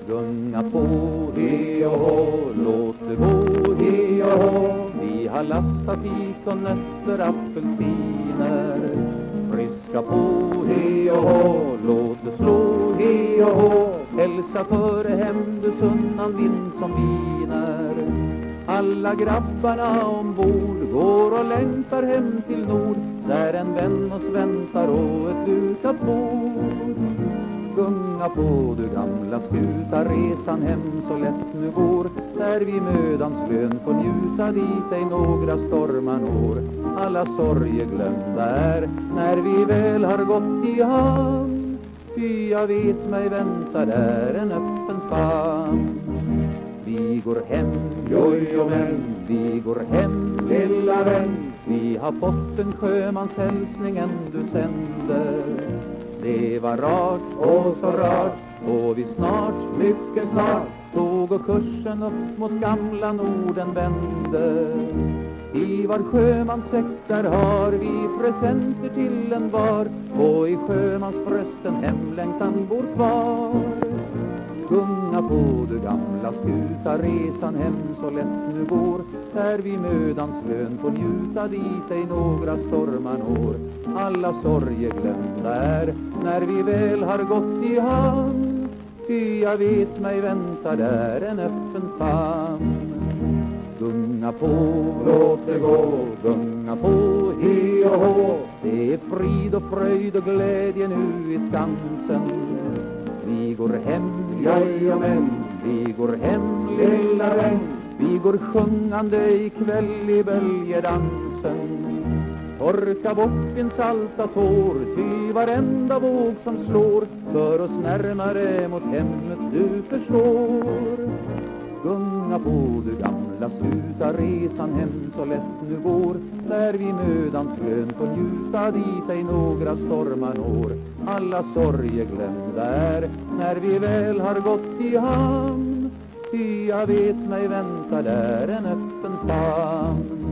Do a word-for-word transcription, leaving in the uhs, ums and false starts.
Gunga på, he och hå, låt det gå, he och hå. Vi har lastat fikon, nötter, apelsiner. Friska på, he och hå, låt det slå, he och hå. Hälsa före hem, du sunnan vind som viner. Alla grabbarna ombord går och längtar hem till nord, där en vän oss väntar och ett dukat bord. Gunga på, du gamla skuta, resan hem så lätt nu går, där vi mödans lön får njuta, dit ej några stormar når. Alla sorger glömda är när vi väl har gått i hamn, ty jag vet mig väntar där en öppen famn. Vi går hem, jojo men, vi går hem, lilla vän. Vi har fått en sjömans hälsningen du sände. Det var rart och så rart, och vi snart, mycket snart, tog och kursen upp mot gamla Norden vände. I var sjömanssäck där har vi presenter till en var, och i sjömans brösten hemlängtan bor kvar. Gunga på, du gamla skuta, resan hem så lätt nu går, där vi mödans lön får njuta, dit ej några stormar når. Alla sorger glömda är när vi väl har gått i hamn, ty jag vet mig väntar där en öppen famn. Gunga på, låt det gå, gunga på, he och hå. Det är frid och fröjd och glädje nu i Skansen. Vi går hem, jajamän, vi går hem, lilla vän. Vi går sjungande ikväll i böljedansen. Torka bort din salta tår, ty varenda våg som slår för oss närmare mot hemmet du förstår. Gunga på, du gamla skuta, resan hem så lätt nu går, där vi mödans lön får njuta, dit ej några stormar når. Alla sorger glömda är när vi väl har gått i hamn, ty jag vet mig väntar där en öppen famn.